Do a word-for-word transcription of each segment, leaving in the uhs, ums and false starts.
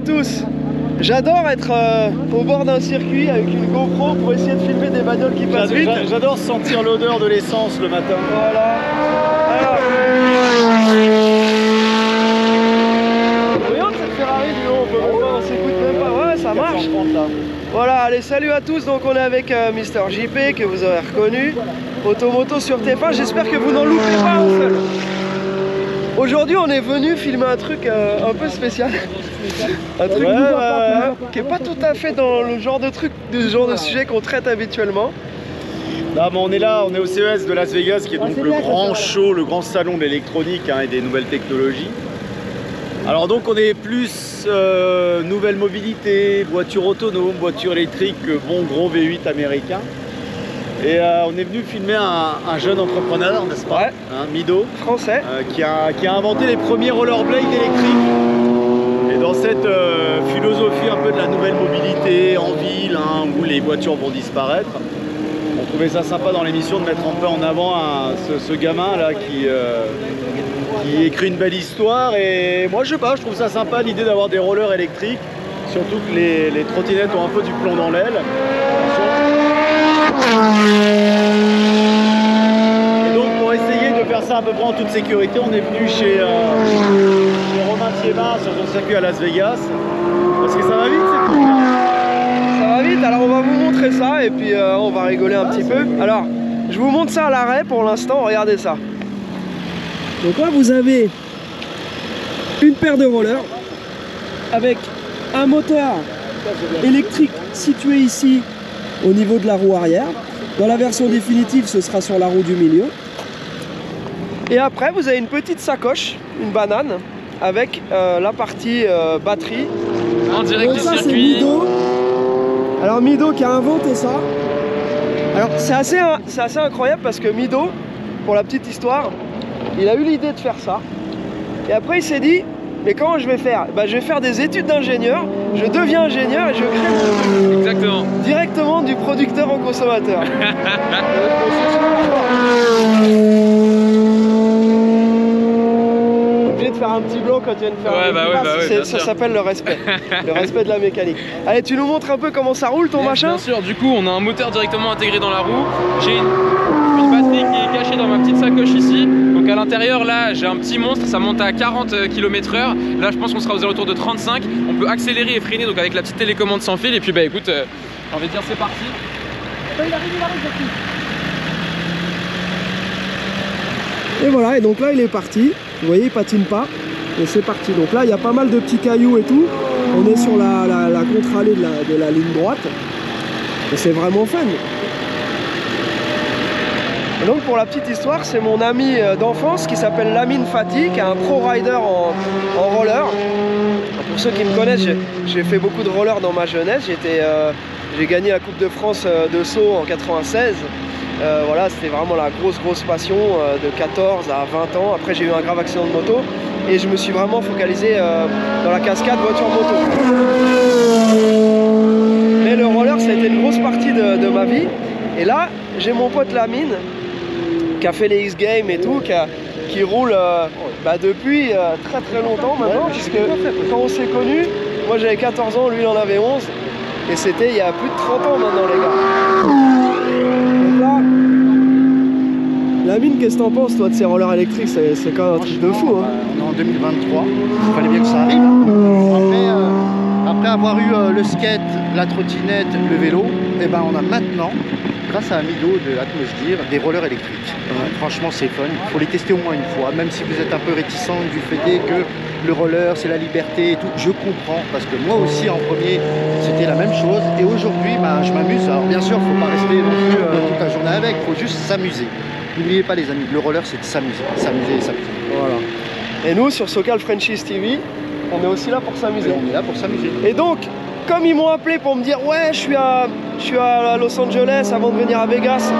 tous. J'adore être euh, au bord d'un circuit avec une GoPro pour essayer de filmer des bagnoles qui passent vite. J'adore sentir l'odeur de l'essence le matin. Voilà. Alors... Regarde cette Ferrari, du haut, on peut même pas, on s'écoute même pas. Ouais, ça marche. Voilà, allez, salut à tous. Donc on est avec euh, Mister J P que vous aurez reconnu. Automoto sur T F un, j'espère que vous n'en loupez pas un seul. Aujourd'hui on est venu filmer un truc euh, un peu spécial. Un truc ouais, nouveau, ouais, ouais. qui est pas tout à fait dans le genre de truc, du genre de sujet qu'on traite habituellement. Là, mais on est là, on est au C E S de Las Vegas, qui est donc ah, est le bien, grand show, le grand salon de l'électronique hein, et des nouvelles technologies. Alors donc on est plus euh, nouvelle mobilité, voiture autonome, voiture électrique, bon gros V huit américain. Et euh, on est venu filmer un, un jeune entrepreneur, n'est-ce pas, ouais. hein, Mido, français, euh, qui, a, qui a inventé les premiers rollerblades électriques. Et dans cette euh, philosophie un peu de la nouvelle mobilité en ville, hein, où les voitures vont disparaître, on trouvait ça sympa dans l'émission de mettre un peu en avant un, ce, ce gamin là qui, euh, qui écrit une belle histoire. Et moi je sais pas, je trouve ça sympa l'idée d'avoir des rollers électriques, surtout que les, les trottinettes ont un peu du plomb dans l'aile. Et donc pour essayer de faire ça à peu près en toute sécurité, on est venu chez, euh, chez Romain Thiémin sur son circuit à Las Vegas. Parce que ça va vite, c'est cool. Ça va vite, alors on va vous montrer ça et puis euh, on va rigoler un petit peu. Alors, je vous montre ça à l'arrêt pour l'instant, regardez ça. Donc là vous avez une paire de rollers avec un moteur électrique situé ici au niveau de la roue arrière. Dans la version définitive, ce sera sur la roue du milieu. Et après, vous avez une petite sacoche, une banane, avec euh, la partie euh, batterie. En direct du ça, c'est circuit. Mido. Alors Mido qui a inventé ça. Alors c'est assez, c'est assez incroyable parce que Mido, pour la petite histoire, il a eu l'idée de faire ça. Et après il s'est dit, mais comment je vais faire? Bah, je vais faire des études d'ingénieur, je deviens ingénieur et je crée mon truc. Exactement. Directement du producteur au consommateur. Obligé de faire un petit blanc quand tu viens de faire ouais, un bah ouais, bah ouais, ça s'appelle le respect. Le respect de la mécanique. Allez, tu nous montres un peu comment ça roule ton yes, machin? Bien sûr, du coup on a un moteur directement intégré dans la roue. J'ai une, une batterie qui est cachée dans ma petite sacoche ici. Donc à l'intérieur là j'ai un petit monstre, ça monte à quarante kilomètres heure. Là je pense qu'on sera aux alentours de trente-cinq. On peut accélérer et freiner donc avec la petite télécommande sans fil. Et puis bah écoute, euh, j'ai envie de dire c'est parti. Il arrive, il arrive, et voilà, et donc là il est parti. Vous voyez, il patine pas. Et c'est parti. Donc là il y a pas mal de petits cailloux et tout. On est sur la, la, la contre-allée de la, de la ligne droite. Et c'est vraiment fun. Et donc pour la petite histoire, c'est mon ami d'enfance qui s'appelle Lamine Fati, qui est un pro rider en, en roller. Pour ceux qui me connaissent, j'ai fait beaucoup de roller dans ma jeunesse. J'ai euh, gagné la Coupe de France de saut en quatre-vingt-seize. Euh, voilà, c'était vraiment la grosse grosse passion euh, de quatorze à vingt ans. Après j'ai eu un grave accident de moto et je me suis vraiment focalisé euh, dans la cascade voiture moto. Mais le roller ça a été une grosse partie de, de ma vie. Et là j'ai mon pote Lamine qui a fait les X-Games et tout, qui, a, qui roule euh, bah, depuis euh, très très longtemps maintenant, puisque quand on s'est connus, moi j'avais quatorze ans, lui il en avait onze, et c'était il y a plus de trente ans maintenant les gars. Donc là, Lamine, qu'est-ce que t'en penses toi de ces rollers électriques? C'est quand même un truc de fou hein. On est en deux mille vingt-trois, il fallait bien que ça arrive. Après, euh, après avoir eu euh, le skate, la trottinette, le vélo, et ben on a maintenant, grâce à Mido de Atmosdir, des rollers électriques. Euh, franchement c'est fun, il faut les tester au moins une fois, même si vous êtes un peu réticent du fait que le roller c'est la liberté et tout, je comprends, parce que moi aussi en premier c'était la même chose, et aujourd'hui bah, je m'amuse. Alors bien sûr, il ne faut pas rester non plus euh, toute la journée avec, il faut juste s'amuser. N'oubliez pas les amis, le roller c'est de s'amuser, s'amuser et s'amuser. Voilà. Et nous sur Socal Franchise T V, on est aussi là pour s'amuser. On est là pour s'amuser. Et donc, comme ils m'ont appelé pour me dire ouais je suis à, je suis à Los Angeles avant de venir à Vegas.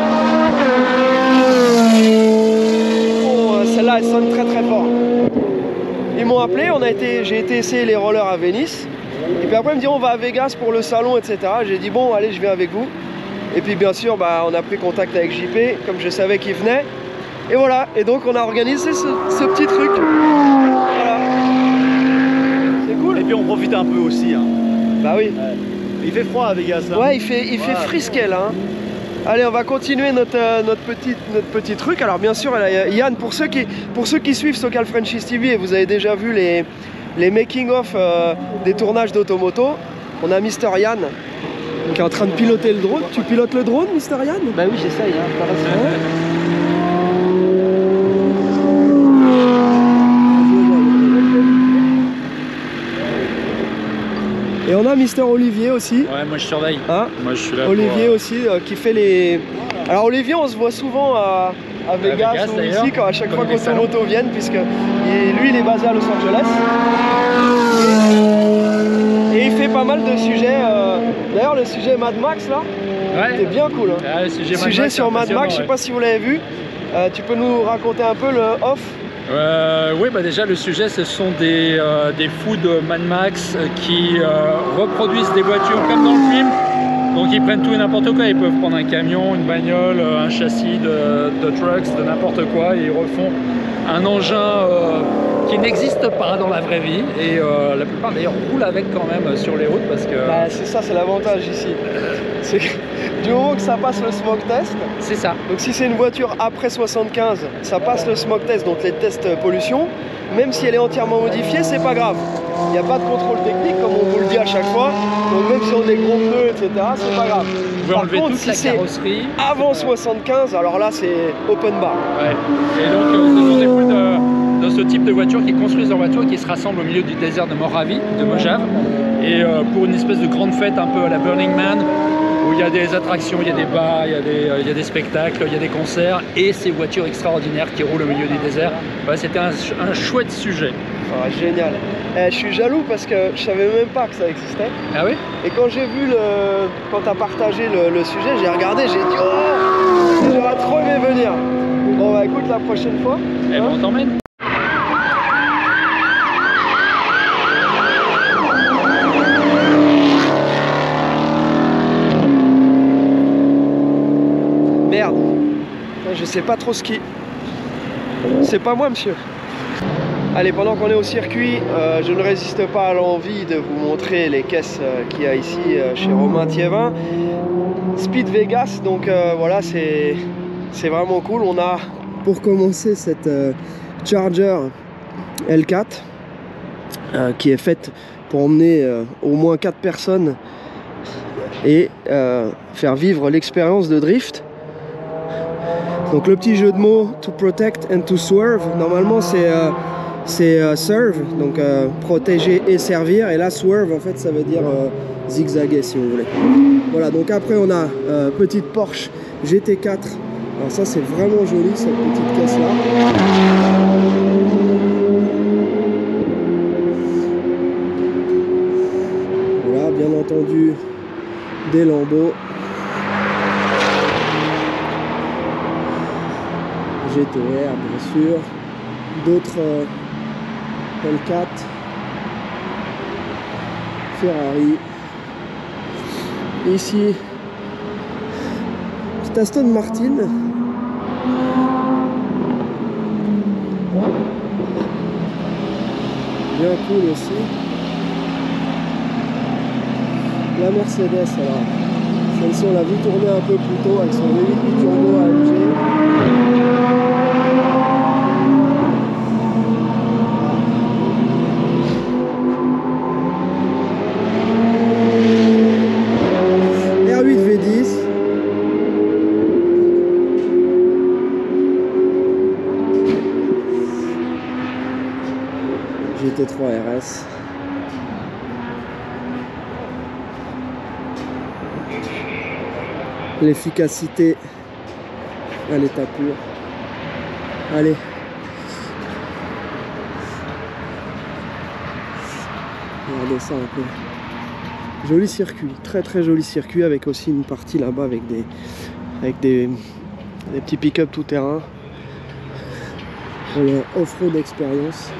Oh, celle-là elle sonne très très fort. Ils m'ont appelé, on a été, j'ai été essayer les rollers à Venise. Et puis après ils me disent on va à Vegas pour le salon, et cetera. J'ai dit bon allez je viens avec vous. Et puis bien sûr bah, on a pris contact avec J P, comme je savais qu'il venait. Et voilà, et donc on a organisé ce, ce petit truc. Voilà. C'est cool. puis on profite un peu aussi. Hein. Bah oui. Ouais. Il fait froid à Vegas. Hein. Ouais, il fait, il fait ouais. frisquet là. Hein. Allez, on va continuer notre, euh, notre, petit, notre petit truc. Alors bien sûr, là, Yann, pour ceux, qui, pour ceux qui suivent Socal Franchise T V et vous avez déjà vu les, les making-of euh, des tournages d'Automoto, on a Mister Yann qui est en train de piloter le drone. Tu pilotes le drone, Mister Yann? Bah oui, j'essaye. Hein, par la Et on a Mister Olivier aussi. Ouais, moi je surveille. Hein, moi je suis là. Olivier pour, euh... aussi euh, qui fait les. Alors Olivier, on se voit souvent à, à Vegas, Vegas ou ici quand à chaque fois qu'Automoto viennent, puisque il, lui il est basé à Los Angeles. Et, et il fait pas mal de sujets. Euh... D'ailleurs le sujet Mad Max là, ouais. c'est bien cool. Hein. Ouais, le sujet, sujet Mad Max, sur Mad Max, je sais ouais. pas si vous l'avez vu. Euh, tu peux nous raconter un peu le off? Euh, oui, bah déjà le sujet, ce sont des, euh, des fous de Mad Max qui euh, reproduisent des voitures comme dans le film. Donc ils prennent tout et n'importe quoi, ils peuvent prendre un camion, une bagnole, un châssis de, de trucks, de n'importe quoi, et ils refont un engin euh, qui n'existe pas dans la vraie vie. Et euh, la plupart d'ailleurs roulent avec quand même sur les routes parce que... Bah, c'est ça, c'est l'avantage ici. C'est que du moment que ça passe le smoke test, c'est ça. Donc si c'est une voiture après soixante-quinze, ça passe le smoke test, donc les tests pollution, même si elle est entièrement modifiée, c'est pas grave. Il n'y a pas de contrôle technique, comme on vous le dit à chaque fois, donc même si on a des gros pneus, et cetera, c'est pas grave. Vous pouvez Par enlever contre, toute si la c'est carrosserie. avant soixante-quinze, alors là c'est open bar. Ouais. Et donc euh, ce sont des fous de, de ce type de voitures qui construisent leur voiture, qui se rassemblent au milieu du désert de Mojave, de Mojave, et euh, pour une espèce de grande fête un peu à la Burning Man, où il y a des attractions, il y a des bars, il y a des, euh, il y a des spectacles, il y a des concerts, et ces voitures extraordinaires qui roulent au milieu du désert. Ouais, c'était un, un chouette sujet. Ah, génial. Eh, je suis jaloux parce que je savais même pas que ça existait. Ah oui? Et quand j'ai vu le, quand tu as partagé le, le sujet, j'ai regardé, j'ai dit oh, j'aurais trop aimé venir. Bon bah écoute, la prochaine fois. Eh ben, on t'emmène. Merde, je sais pas trop ce qui... C'est pas moi monsieur. Allez, pendant qu'on est au circuit, euh, je ne résiste pas à l'envie de vous montrer les caisses euh, qu'il y a ici euh, chez Romain Thiévin. Speed Vegas, donc euh, voilà, c'est vraiment cool. On a pour commencer cette euh, Charger L quatre euh, qui est faite pour emmener euh, au moins quatre personnes et euh, faire vivre l'expérience de drift. Donc le petit jeu de mots to protect and to swerve, normalement c'est euh, c'est euh, serve, donc euh, protéger et servir, et là swerve en fait ça veut dire euh, zigzaguer si vous voulez. Voilà, donc après on a euh, petite Porsche G T quatre, alors ça c'est vraiment joli cette petite caisse là. Voilà, bien entendu des lambeaux. G T R bien sûr, d'autres euh, L quatre, Ferrari, ici petite Aston Martin, bien cool aussi, la Mercedes alors, celle-ci on l'a vu tourner un peu plus tôt avec son V huit turbo A M G. R huit V dix. G T trois R S. L'efficacité à l'état pur. Allez. Regardez ça un peu. Joli circuit, très très joli circuit avec aussi une partie là-bas avec des avec des, des petits pick-up tout terrain pour le off-road expérience.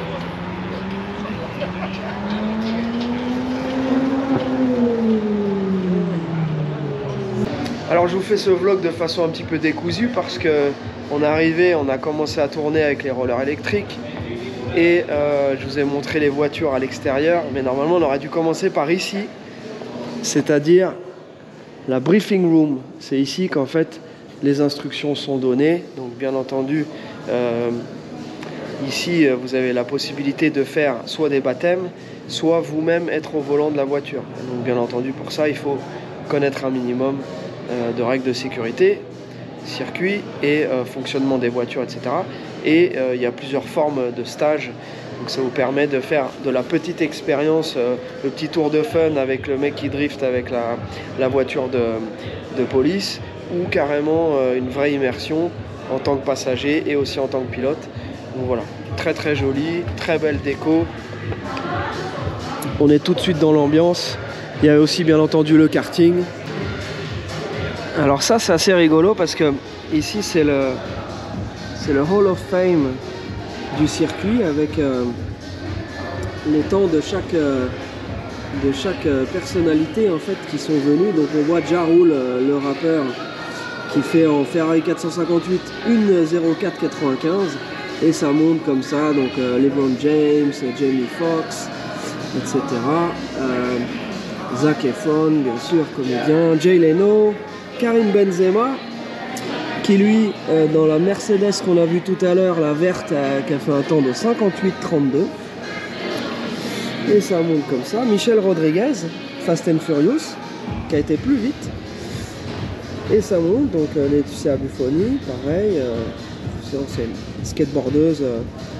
Alors je vous fais ce vlog de façon un petit peu décousue parce que on est arrivé, on a commencé à tourner avec les rollers électriques. Et euh, je vous ai montré les voitures à l'extérieur, mais normalement on aurait dû commencer par ici, c'est-à-dire la briefing room. C'est ici qu'en fait les instructions sont données. Donc bien entendu, euh, ici vous avez la possibilité de faire soit des baptêmes, soit vous-même être au volant de la voiture. Donc bien entendu, pour ça il faut connaître un minimum euh, de règles de sécurité, circuit et euh, fonctionnement des voitures, et cetera. Et euh, il y a plusieurs formes de stages, donc ça vous permet de faire de la petite expérience, euh, le petit tour de fun avec le mec qui drift avec la, la voiture de, de police, ou carrément euh, une vraie immersion en tant que passager et aussi en tant que pilote. Donc voilà, très très joli, très belle déco. On est tout de suite dans l'ambiance. Il y a aussi bien entendu le karting. Alors ça c'est assez rigolo parce que ici c'est le, c'est le Hall of Fame du circuit avec euh, les temps de chaque, euh, de chaque euh, personnalité en fait qui sont venus. Donc on voit Ja Rule, euh, le rappeur, qui fait en Ferrari quatre cent cinquante-huit une zéro quatre quatre-vingt-quinze et ça monte comme ça. Donc euh, LeBron James, Jamie Foxx, et cetera. Euh, Zac Efron, bien sûr, comédien, Jay Leno, Karim Benzema, qui lui, euh, dans la Mercedes qu'on a vue tout à l'heure, la verte, euh, qui a fait un temps de cinquante-huit trente-deux. Et ça monte comme ça. Michel Rodriguez, Fast and Furious, qui a été plus vite. Et ça monte, donc euh, Laetitia Buffoni, pareil, euh, c'est une skateboardeuse. Euh,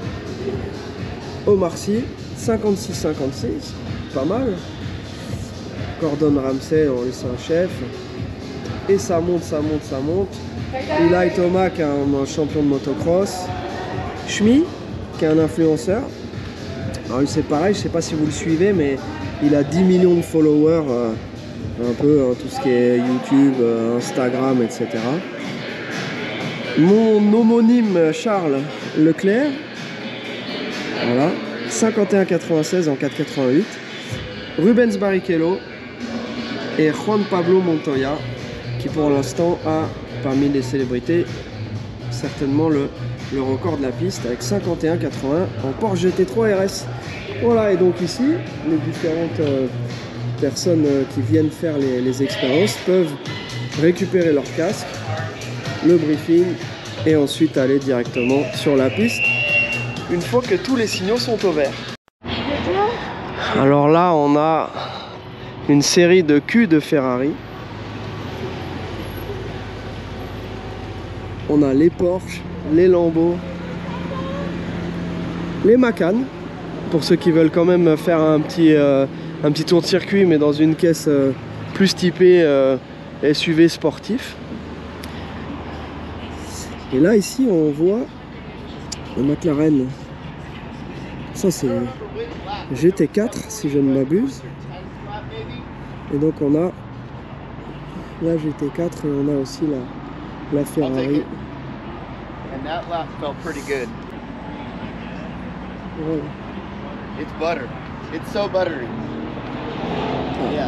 Omar Sy, cinquante-six cinquante-six, pas mal. Gordon Ramsay, on laisse un chef. Et ça monte, ça monte, ça monte. Eli Thomas, qui est un, un champion de motocross. Shmi, qui est un influenceur. Alors lui c'est pareil, je sais pas si vous le suivez, mais il a dix millions de followers, euh, un peu hein, tout ce qui est YouTube, euh, Instagram, et cetera. Mon homonyme Charles Leclerc, voilà, cinquante et un quatre-vingt-seize en quatre quatre-vingt-huit. Rubens Barrichello et Juan Pablo Montoya, qui pour l'instant a, parmi les célébrités, certainement le, le record de la piste avec cinquante et un quatre-vingts en Porsche G T trois R S. Voilà, et donc ici, les différentes euh, personnes euh, qui viennent faire les, les expériences peuvent récupérer leur casque, le briefing, et ensuite aller directement sur la piste, une fois que tous les signaux sont au vert. Alors là, on a une série de culs de Ferrari. On a les Porsche, les Lambo, les Macan, pour ceux qui veulent quand même faire un petit, euh, un petit tour de circuit, mais dans une caisse euh, plus typée euh, S U V sportif. Et là, ici, on voit le McLaren. Ça, c'est G T quatre, si je ne m'abuse. Et donc, on a la G T quatre et on a aussi la, la Ferrari. And that lap felt pretty good. Voilà. It's butter. It's so buttery. Yeah.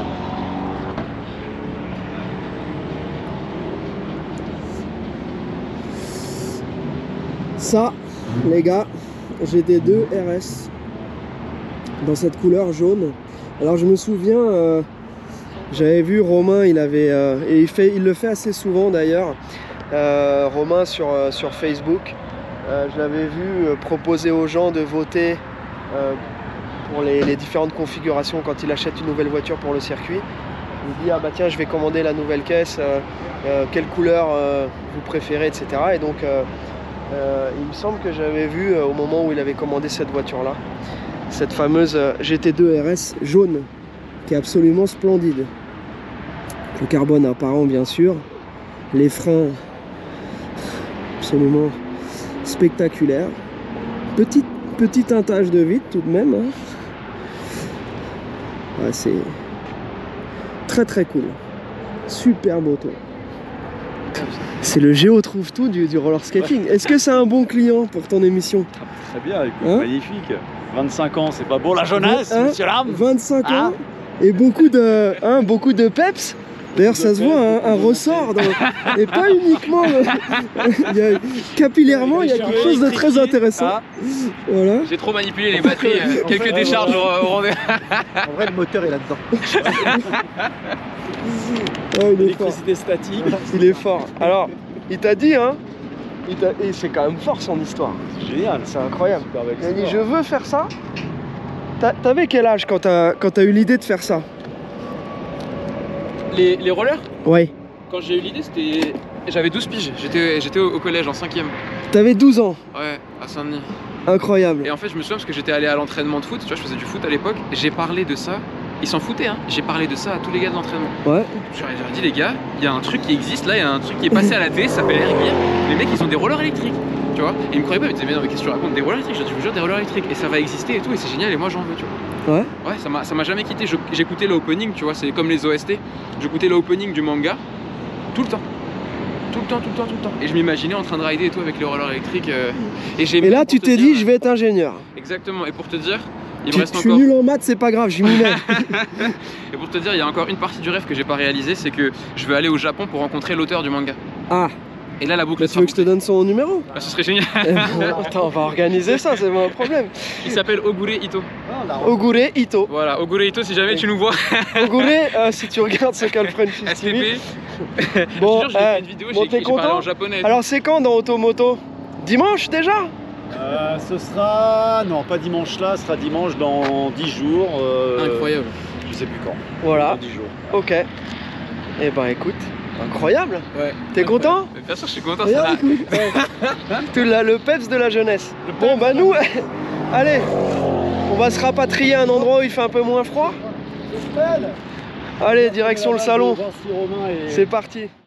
Ça, les gars, G T deux R S dans cette couleur jaune. Alors je me souviens, euh, j'avais vu Romain, il avait euh, et il fait, il le fait assez souvent d'ailleurs. Euh, Romain sur euh, sur Facebook, euh, je l'avais vu euh, proposer aux gens de voter euh, pour les, les différentes configurations quand il achète une nouvelle voiture pour le circuit. Il dit ah bah tiens, je vais commander la nouvelle caisse, euh, euh, quelle couleur euh, vous préférez, et cetera. Et donc euh, Euh, il me semble que j'avais vu euh, au moment où il avait commandé cette voiture là, cette fameuse euh, G T deux R S jaune qui est absolument splendide. Le carbone apparent bien sûr, les freins absolument spectaculaires, petit, petit teintage de vitre tout de même, hein. Ouais, c'est très très cool, super moto. C'est le Géo trouve tout du, du roller skating. Est-ce que c'est un bon client pour ton émission? Très bien, écoute, hein, magnifique. vingt-cinq ans, c'est pas beau la jeunesse, hein, monsieur l'âme? vingt-cinq hein ans et beaucoup de, hein, beaucoup de peps. D'ailleurs, ça se voit, un, un ressort, dans... et pas uniquement. euh, il y a, capillairement, il y a quelque chose de très intéressant. Ah. Voilà. J'ai trop manipulé les batteries, euh, quelques décharges au, au rendez-vous. En vrai, le moteur est là-dedans. Oh, il est fort. L'électricité statique. Il est fort. Alors, il t'a dit, hein, il t'a- et c'est quand même fort son histoire. C'est génial. C'est incroyable. Super avec Il a dit, sport. je veux faire ça. T'a- T'avais quel âge quand t'as quand t'as eu l'idée de faire ça? Les, les rollers, Ouais. quand j'ai eu l'idée, c'était. J'avais douze piges, j'étais j'étais au, au collège en cinquième. T'avais douze ans. Ouais, à Saint-Denis. Incroyable. Et en fait, je me souviens parce que j'étais allé à l'entraînement de foot, tu vois, je faisais du foot à l'époque, et j'ai parlé de ça. Ils s'en foutaient, hein. J'ai parlé de ça à tous les gars de l'entraînement. Ouais. J'aurais dit, les gars, il y a un truc qui existe là, il y a un truc qui est passé à la télé, ça s'appelle Airgear. Les mecs, ils ont des rollers électriques, tu vois. Et ils me croyaient pas, ils me disaient, mais non, mais qu'est-ce que tu racontes? Des rollers électriques? J'ai dit, je vous jure, des rollers électriques. Et ça va exister et tout, et c'est génial, et moi j'en veux, tu vois. Ouais. Ouais, ça m'a ça m'a jamais quitté. Je- J'écoutais l'opening, tu vois, c'est comme les O S T. J'écoutais l'opening du manga tout le temps. Tout le temps, tout le temps, tout le temps. Et je m'imaginais en train de rider et tout avec les rollers électriques. euh, Et, j'ai Et là, tu t'es dit, je vais être ingénieur. Exactement, et pour te dire, il me Tu- reste Je suis encore. nul en maths, c'est pas grave, j'y m'y mets. Et pour te dire, il y a encore une partie du rêve que j'ai pas réalisé, c'est que je veux aller au Japon pour rencontrer l'auteur du manga. Ah, Et là, la boucle bah, tu veux que je te donne son numéro? Ah, ce serait génial. Eh ben, Attends, on va organiser ça, c'est pas un problème. Il s'appelle Ogure Ito. Ah, la Ogure Ito. Voilà, Ogure Ito, si jamais tu nous vois. Ogure, euh, si tu regardes ce Cal French S T T V. P. Bon, je te jure, j'ai eh, fait une vidéo, bon, j'ai t'es écrit- j'ai parlé content en japonais. et tout. Alors c'est quand dans Automoto? Dimanche déjà? Euh, ce sera. Non, pas dimanche là, ce sera dimanche dans dix jours. euh, Incroyable. Je sais plus quand. Voilà, Dans dix jours. ok. Eh ben écoute, incroyable. Ouais. T'es content? Mais bien sûr, je suis content. Ça Regarde, va. écoute. Tout là, le peps de la jeunesse. Bon bah nous, allez, on va se rapatrier à un endroit où il fait un peu moins froid. Allez, direction le salon. Jean-Cy Romain et- C'est parti.